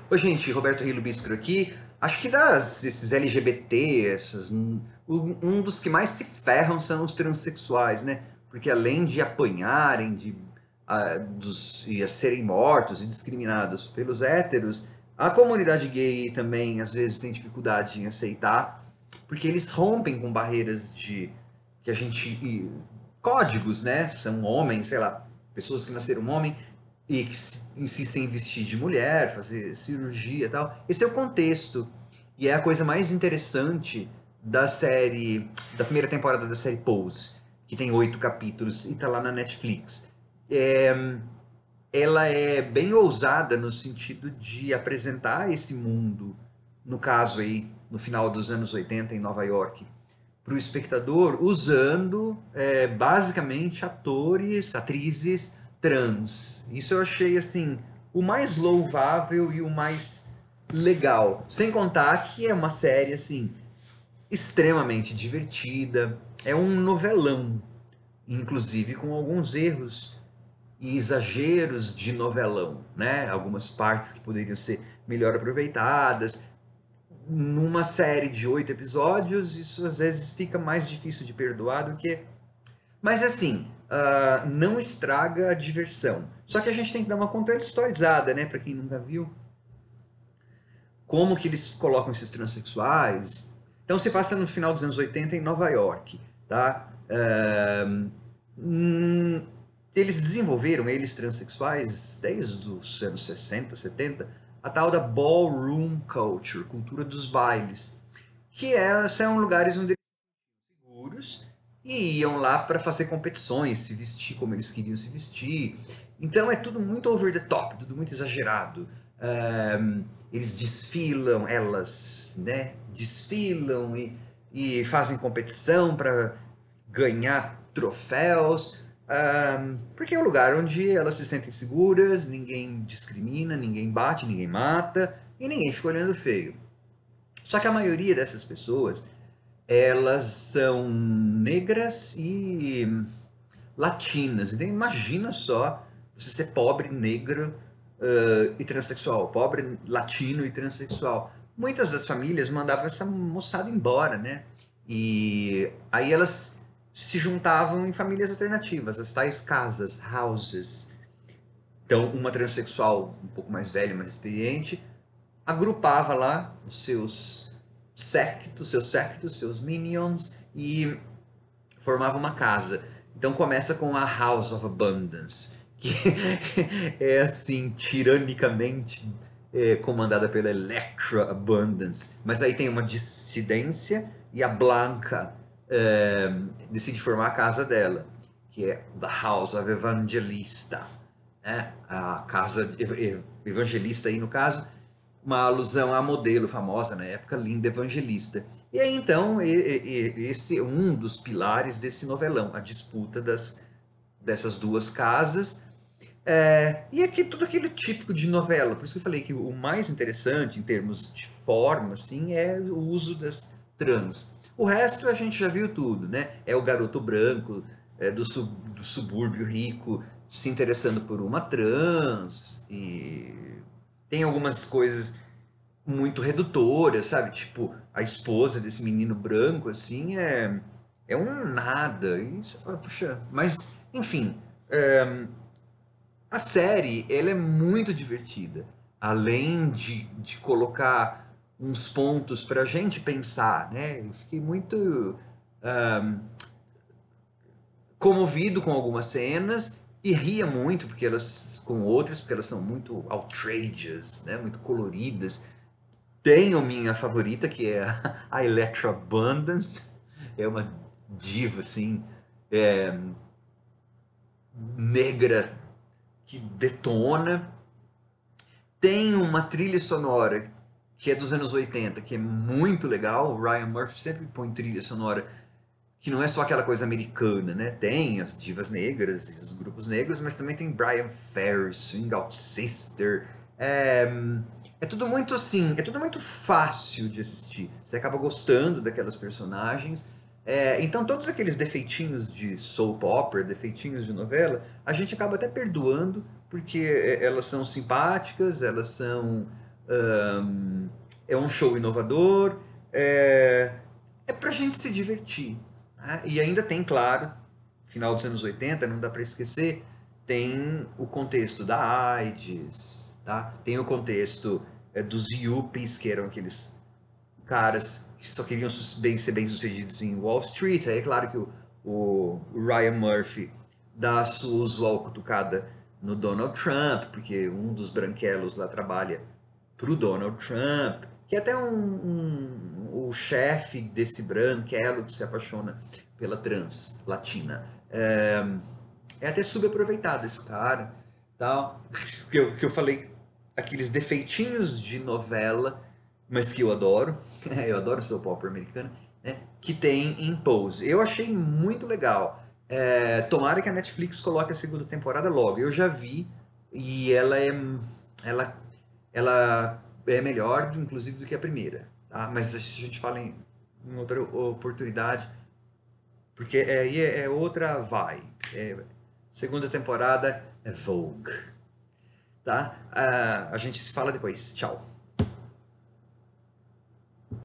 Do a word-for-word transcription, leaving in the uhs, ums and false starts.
Oi, gente, Roberto Rilo Bíscaro aqui. Acho que das, esses L G B T, essas, um, um dos que mais se ferram são os transexuais, né? Porque além de apanharem, de, ah, dos, e a serem mortos e discriminados pelos héteros, a comunidade gay também às vezes tem dificuldade em aceitar, porque eles rompem com barreiras de que a gente e, códigos, né? São homens, sei lá, pessoas que nasceram homem e que insistem em vestir de mulher, fazer cirurgia e tal. Esse é o contexto. E é a coisa mais interessante da série, da primeira temporada da série Pose, que tem oito capítulos e tá lá na Netflix. É, ela é bem ousada no sentido de apresentar esse mundo, no caso aí, no final dos anos oitenta em Nova York, para o espectador, usando é, basicamente atores, atrizes trans. Isso eu achei assim o mais louvável e o mais legal. Sem contar que é uma série assim extremamente divertida. É um novelão, inclusive com alguns erros e exageros de novelão, né? Algumas partes que poderiam ser melhor aproveitadas. Numa série de oito episódios, isso às vezes fica mais difícil de perdoar do que. Mas assim, uh, não estraga a diversão. Só que a gente tem que dar uma contextualizada, né? Para quem nunca viu, como que eles colocam esses transexuais. Então se passa no final dos anos oitenta em Nova York, tá? Uh, hum, eles desenvolveram, eles transexuais, desde os anos sessenta, setenta, a tal da ballroom culture, cultura dos bailes, que é, são lugares onde eles são seguros e iam lá para fazer competições, se vestir como eles queriam se vestir. Então é tudo muito over the top, tudo muito exagerado. Um, eles desfilam, elas, né, desfilam e, e fazem competição para ganhar troféus, um, porque é um lugar onde elas se sentem seguras, ninguém discrimina, ninguém bate, ninguém mata e ninguém fica olhando feio. Só que a maioria dessas pessoas, elas são negras e latinas. Então imagina só você ser pobre, negro uh, e transexual, pobre, latino e transexual. Muitas das famílias mandavam essa moçada embora, né? E aí elas se juntavam em famílias alternativas, as tais casas, houses. Então, uma transexual um pouco mais velha, mais experiente, agrupava lá os seus séquitos, seus séquitos, seus minions e formava uma casa. Então começa com a House of Abundance, que é assim, tiranicamente é, comandada pela Electra Abundance. Mas aí tem uma dissidência e a Blanca é, decide formar a casa dela, que é The House of Evangelista. Né? A casa evangelista aí no caso, uma alusão à modelo famosa na época, Linda Evangelista. E aí então, esse é um dos pilares desse novelão, a disputa das, dessas duas casas. É, e aqui tudo aquilo típico de novela, por isso que eu falei que o mais interessante em termos de forma, assim, é o uso das trans. O resto a gente já viu tudo, né? É o garoto branco é, do, sub, do subúrbio rico se interessando por uma trans e tem algumas coisas muito redutoras, sabe? Tipo, a esposa desse menino branco, assim, é, é um nada. E você fala, puxa, mas, enfim, é, a série, ela é muito divertida. Além de, de colocar uns pontos pra gente pensar, né? Eu fiquei muito um, comovido com algumas cenas e ria muito porque elas com outras porque elas são muito outrageous, né? Muito coloridas. Tenho minha favorita, que é a Electra Abundance. É uma diva, assim, é, negra que detona. Tem uma trilha sonora que é dos anos oitenta, que é muito legal. O Ryan Murphy sempre põe trilha sonora que não é só aquela coisa americana, né? Tem as divas negras e os grupos negros, mas também tem Brian Ferry, Swing Out Sister. É, é tudo muito assim, é tudo muito fácil de assistir. Você acaba gostando daquelas personagens. É, então todos aqueles defeitinhos de soap opera, defeitinhos de novela, a gente acaba até perdoando, porque é, elas são simpáticas, elas são Um, é um show inovador, é, é pra gente se divertir. Né? E ainda tem, claro, final dos anos oitenta, não dá para esquecer, tem o contexto da AIDS, tá? Tem o contexto é, dos Yuppies, que eram aqueles caras que só queriam bem, ser bem-sucedidos em Wall Street. Aí é claro que o, o, o Ryan Murphy dá a sua usual cutucada no Donald Trump, porque um dos branquelos lá trabalha pro Donald Trump, que é até um, um, o chefe desse branquelo que se apaixona pela trans latina. É, é até subaproveitado esse cara, tal. Que eu, que eu falei, aqueles defeitinhos de novela, mas que eu adoro, eu adoro soap opera americana, né? Que tem em Pose. Eu achei muito legal. É, tomara que a Netflix coloque a segunda temporada logo. Eu já vi e ela é, ela, ela é melhor, inclusive, do que a primeira. Tá? Mas a gente fala em, em outra oportunidade, porque aí é, é, outra vai. É, segunda temporada é Vogue. Tá? Ah, a gente se fala depois. Tchau.